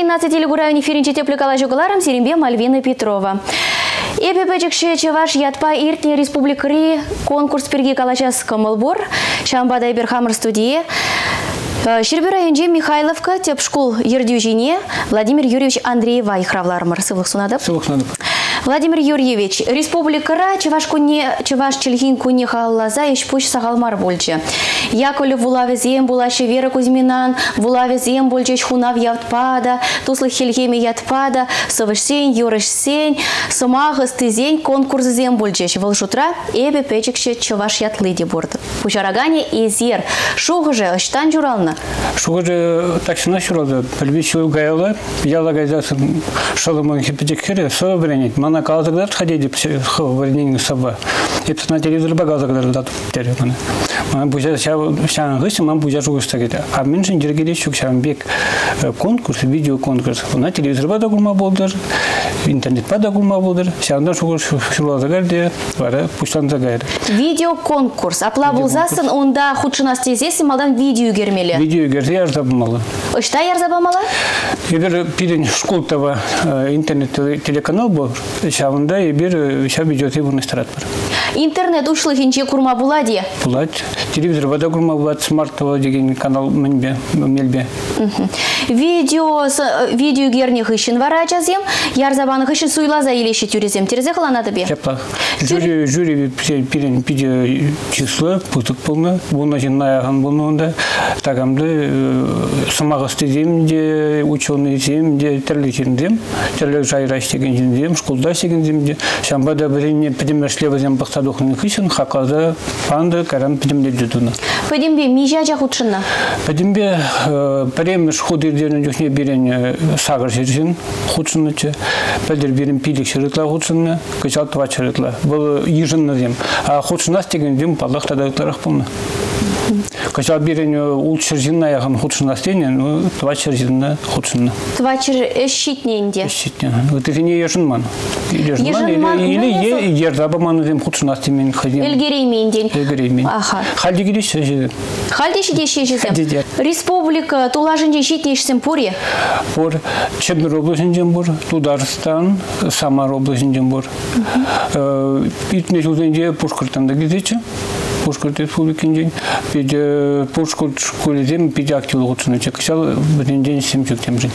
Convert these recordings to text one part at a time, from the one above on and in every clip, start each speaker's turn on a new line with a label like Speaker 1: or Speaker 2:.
Speaker 1: 13 телегурайни ференче тепликала жугаларам Серембе Мальвина Петрова. Эпепечекше чеваш ятпа иртне республикари конкурс перги калачас камылбор. Шамбада Иберхамр студии. Шербе районже Михайловка тепшкул ердюжине Владимир Юрьевич Андреева ихравлармар. Сылых сунадып. Владимир Юрьевич, республикара чеваш чельгин куне халлаза ешпуш сагалмар больче. Яколе вулавезем булаше Вера Кузьминан, вулавезем больче хунав ятпада, туслых хельгеме ятпада, совышсень, юрышсень, сомагыс тызень конкурс зем больче. Волшутра эбе печекше чеваш ятлыди борд. Пушарагане изер. Шугыже ыштан журална.
Speaker 2: Шугыже таксина журалда. Пельвичу гайла, яла гайдасын шалымын хипетекере, современить. Мана казагдат ходили в саба. Это на телевизоре багазагдат дат термины. Мана бужа шан гыш, ман бужа жугыстагыда. А меньше дергели шук шамбек конкурс, видео конкурс. На телевизоре багагулма болдыр, интернет багагулма болдыр. Шанда шугуш шугазагарды, вара пуштан загайды.
Speaker 1: Видео конкурс. Апла булзасын, онда худшынас тезесі малдан видео гермеле.
Speaker 2: Видео герзе ярзабымалы.
Speaker 1: Ышта ярзабымалы?
Speaker 2: Егер пиден школтава интернет телеканал был, шавында ебер шав видеоты буны старат бар.
Speaker 1: Интернет ушлыгинче курма булади?
Speaker 2: Булад. Телевизор вада курма булад, смарт-тв деген канал мельбе.
Speaker 1: Видео герних ищен вара жазем, ярзабаных ищен суйлаза илеши тюрезем. Терезе халанады бе?
Speaker 2: Чапла. Жюри пиден пиде число, путык полно, буна жиннаяган булнуында, тагамды самагасты земде, ученый земде, терлі жиндем, терлі жайраш деген жиндем, школда деген земде, шамбада біріне пидемершлева зем бақтадуқның кышын, хақаза, панды, карам пидемдер жүдуна.
Speaker 1: Пидембе мижа жақутшынна?
Speaker 2: Пидембе премеш худырдерін жүхне берен сағыр жершін худшыннычы, пәдер берен пилік шырытла худшынны, кычал тва шырытла. Бұл ежынны зем, а худшынас деген зем паллах тадаутларақ болна. Качал берен ул чержинна яган худшынас деген, тва чержинна худшынна.
Speaker 1: Тва щитненде?
Speaker 2: Щитне. Вот это не ежынман. Или ерзабаман зем худшынас демен хадим.
Speaker 1: Элгерейменден?
Speaker 2: Элгереймен.
Speaker 1: Аха.
Speaker 2: Халди гидеш жезем.
Speaker 1: Халди жезем? Республика тулажынде щитнешсем пури?
Speaker 2: Пур Чебнер областынден бур, Тударстан, Самар областынден бур. Итне жылденде Пушкартанда гидече. Пушкарт республикин день, Пушкарт школе зем, пиде активы лучшины чекшал, один день 7 темжин.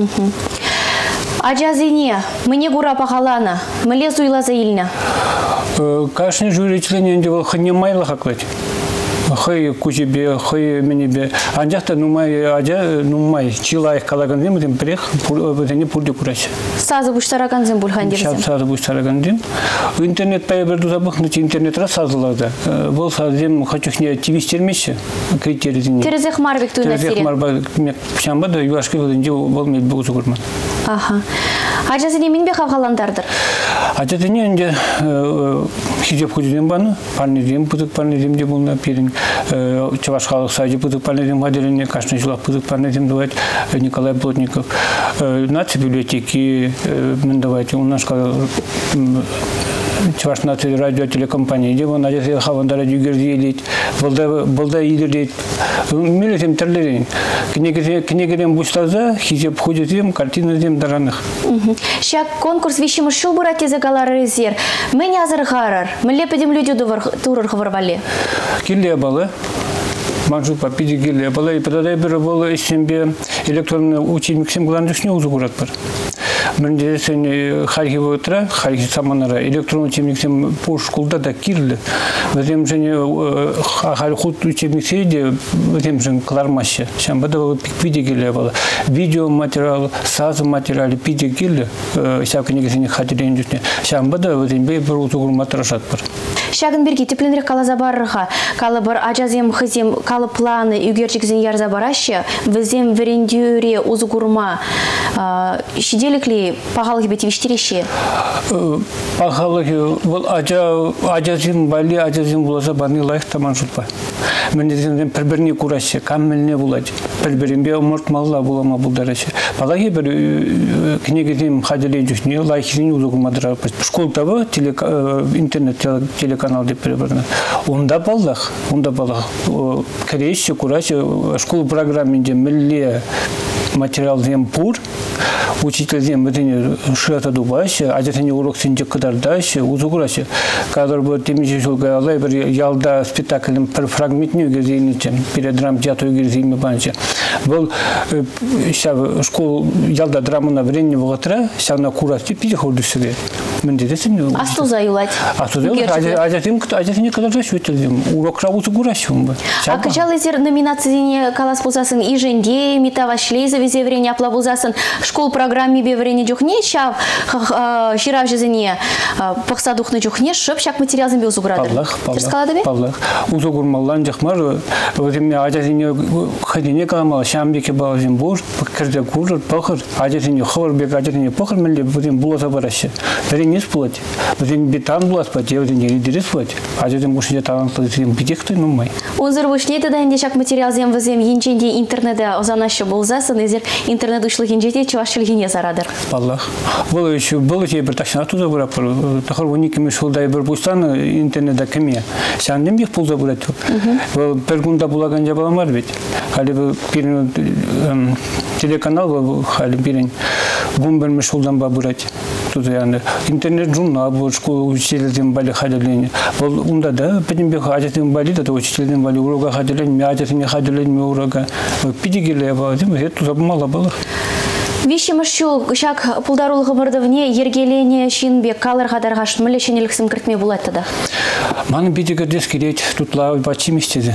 Speaker 1: Аджазине, мне гура пахалана, мне суйлаза ильна.
Speaker 2: Конечно, жюри члены не был не майла хаклать. Хай кучебе, хай менебе. Анжахта нумай, аджа нумай. Чилай калагандим, тем прех, не пурди кураш.
Speaker 1: Сазы буштарагандим бульхандирсем.
Speaker 2: Сазы буштарагандим. Интернет пайберду забахнуть, интернет рассазлада. Был сазем хочухне активистермеше, критеризин.
Speaker 1: Терезех марбек туй на сире.
Speaker 2: Терезех марбек шамбада юашки владенде волмет богу гурман.
Speaker 1: Ага. Аджазине минбе хавхаландардыр.
Speaker 2: Аджазине инде хизеп худиден баны, парнидем путык парнидем де булна перин. Чавашхалық сайды путык парнидем гаделене, кашны жылақ путык парнидем давать Николай Плотников. Нации библиотеки мен давайте у нас Чаваш нации радиотелекомпании, где он аджазил хаванда радиогердиелит, балда идерлит. Милетем терлерин. Книгерем буштаза, хизеп худидем, картинадем дараных.
Speaker 1: Шак конкурс вещим шул бурати загалар резер. Мы не азархарар. Мы лепедем люди турор хаварвали.
Speaker 2: Килле балы. Манжу попиди килле балы. И подадай бер было исембе электронный учебник всем гландышне узугурат бар. Менде сен хархи вотра, хархи саманара электронный учебник всем по школда да кирле. Затем же хархут учебник среди, затем же клармаще. Шамбада пикпиди килле балы. Видео материал, саз материал, пиди килле. Всякие негативные хатирен дюсне. Шамбада затем бе бір узугур матрашат бар.
Speaker 1: Шагын берги тепленрек калазабарыха, калабар аджазем хызем калы планы үгерчикзен ярзабараще, візем верендюре узугурма шиделикли пахалығы беті виштереше?
Speaker 2: Пахалығы, бұл аджазем бали, аджазем буласа баны лайық таман жұтпа. Мендезен бір-біріне күраші, каммеліне болады. Бір-бірінбе ұмырт малла булама бұлдарашы. Палағы бір книгізем хадилей жүхне, лайықызен узугурмадыра. Школ табы, интернет телеканал деп перебірді. Онда балдақ. Керейші, күраші, школ программінде мілле материал зем пур, учитель зем бедене шата дубаш, ажатыне урок синде кадардаш, узугураш. Кадр бы темичи шулга алай бір ялда спектаклем бір фрагментню гезейничем, перед драм театру гезейми банча. Был школ ялда драмына времени вогатра, шавна курасти переходу себе. Мен дедесем.
Speaker 1: Астуза юлать.
Speaker 2: Астуза юлать. Ажатыне кадардаш ветелдем. Урокра узугурашым бы.
Speaker 1: А качал эзер номинацияне калас пулсасын и женде, митава шлейза везе время аплабузасын школ программе беврене дюхне, шав ширав жезене пахсадухны дюхне, шып шак материал зембе узугурадыр.
Speaker 2: Павлах. Узугурмаллан жахмар, воземне ажатыне ходине каламал, шамбеке бал зембур, кырда курыр, пахыр, ажатыне хавар бек, ажатыне пахыр мэлле, возем буласа барашы. Веренес плать, возем бетан булас плать, воземне лидерес плать, ажатыне мушне талантлы зем бедехты, ну май.
Speaker 1: Узыр вышне тогда инде шак материал зем возем енченде интернете озанашы болзасын, эзер интернет ушлы енчеде чувашчылыгине зарадыр.
Speaker 2: Павлах. Было еще бір ташна туда бұрап бұр. Тахар уникеме шулдай бір бұстан интернетда кеме. Сәндем бек пулда бұрат. Бір күнда булаган жабаламар бет. Халі бір телеканал был, халі бірін гум бір шулдан ба бұрат. Интернет журнал бұл школа учителден бали хадилени. Бұл унда да педем бек ажатен бали да учителден бали урога хадилени, ми ажатен хадилени ми урога. Пидигеле ба, это туда мало было.
Speaker 1: Вишемашчу шак пулдарулығы бұрдывне ергелене шинбек калыр қадарғаш мүлі шенеліксім кіртме болады тогда?
Speaker 2: Маны бедегердес керет тутла бачимистеді.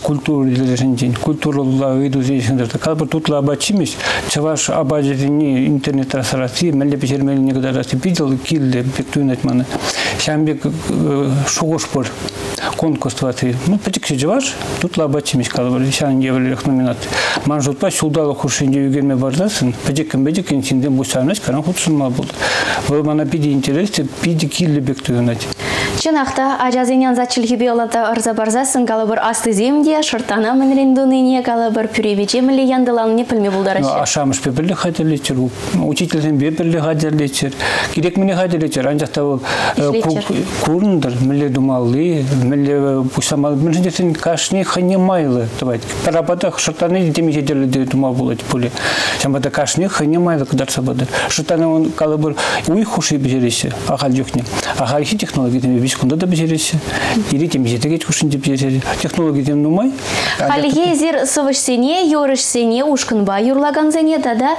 Speaker 2: Культуралла виду зейшіндерді. Қалбір тутла бачимист, чаваш абажетіне интернет расарасы, мәлі пешермелі негодарасы видел килді бектуын айтманы. Шамбек шуғыш бір конкурс ваты. Ну, пәтікші жаваш, тутла бачимист қалбір, шанын евелерек номинат. Ман жұтпа шулдалы құршынде үйгерме бардасын, бәдек синден бұшарнаш, каран құтсынма болды. Бұл мана пиде интересті, пиде килді бектуын айт.
Speaker 1: Чынақта ажазенен зачылхи олата арза барзасын, қалабыр асты земде, шыртана мінрендуныне, қалабыр пюребече мүлі яндыланыне пілме бұлдарашы.
Speaker 2: Ашамыш бебірлі қадерлечер, учительден бебірлі қадерлечер, керек мені қадерлечер, анжақта ол көріндір, мүлі думалы, мүлі бұшамалы, мүлі кашны хане майлы, парапата шыртаны демеге дерлі думал болады пөлі. Шамбата кашны хане майлы қыдарса бады. Шыртаны он қалабыр уй хуши бежересі, ағал жоқне. Ағалхи технология бишкунда да бежересі. Ири темежеті кет кушын деп бежересі. Технология дем нумай.
Speaker 1: Халиге зер сывышсене, yorышсене, ушкынба, юрлаганзене, да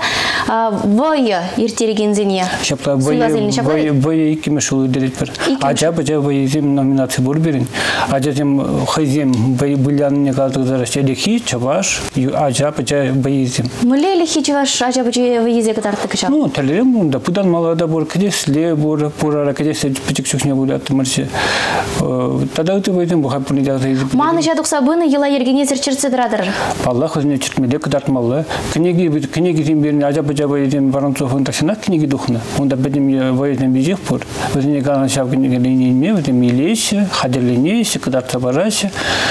Speaker 1: войы ертерегензене.
Speaker 2: Шапла войы икеме шулы дерет бір. Ажа войызем номинация бұр берін. Ажа зем хайзем бұляныне қалдық зараш. Лехи, чаваш, ажа войызем.
Speaker 1: Мүлі лехи чаваш, ажа войызе кадарты кышап?
Speaker 2: Ну, талерем мұнда. Пудан малада бұр, кедесле бұр, пурара кедесле пічік чүкне бұлятты мұрсы. Тада өті бойден бұға бұны дағды.
Speaker 1: Маны жадықса бұны ела ергене зерчерцедірадыр?
Speaker 2: Аллах өзіне чүртмеле кыдартмалы. Кінеги тем беріне ажа-бажа бойден Воронцовын таксына кінеги дұқына. Онда бәдем бойден бежек бұр. Өзіне қалан шап кінеге ленейме, өтем елейші, қадерленейші, кыдарта барашы.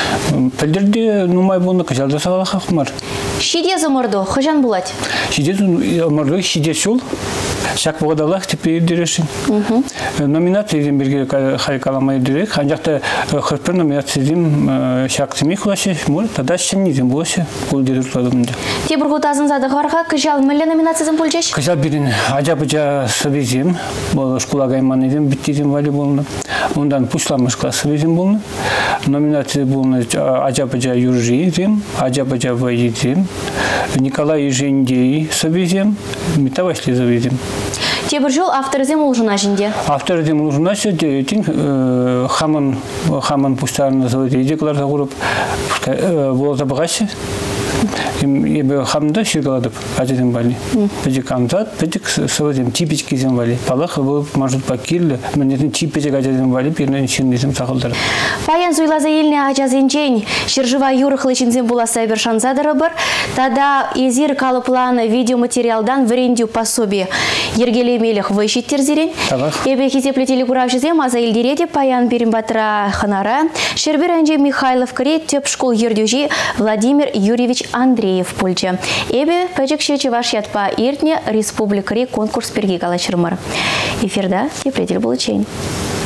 Speaker 2: Пілдерде нумай бұны кыжалда сағала қақмар.
Speaker 1: Шиде зымырды, қыжан бұлад?
Speaker 2: Шиде зымырды, шиде шул. Шак бұғадалақ тепе дерешін. Номинация берге хайкаламай дерек. Анжақта қырпыр номинация дем шак семей құлашы. Тада шын дем болашы. Бұл дерекладымды.
Speaker 1: Те бір ғутазын задығы барға күжал мүлі номинациясын бұлжаш?
Speaker 2: Күжал берін ажа-быжа сыбезем. Бұл шкулагайман едем біттезем вали болны. Ондан пұшламышқа сыбезем болны. Номинация болны ажа-быжа юржиезем, ажа-быжа вайезем. Николай Ежендей сыбезем, метавашле сыбезем.
Speaker 1: Тебір жол авторызем ұлжына жінде?
Speaker 2: Авторызем ұлжына жінде, хамын пұстарын называйды, едекаларда құрып, болаза бұғашы. Ебі хамда шергаладып, ажаден бали. Пәдік амзат, пәдік сывадем типечки зем бали. Палақ болып мажут пакирлі, мінетін типечек ажаден бали, пернен шернезем сақылдар.
Speaker 1: Паян зуйлаза еліне ажазенчен, шержыва юрықлы чинзем буласа бір шанзадыры бір, тада езір калыпланы видеоматериалдан врендю пособие ергелемелік вайшиттер зерен. Ебе кезеплетелі құрав жезем, аза елдереде паян берін батыра ханара, Шербер әнже Михайлов кірет теп школ ердюжи Владимир Юрьевич Андреев пульче. Эбе пәжікше чеваш ятпа иртне республикари конкурс перги калачырмар. Эфирда теплетел был чейн.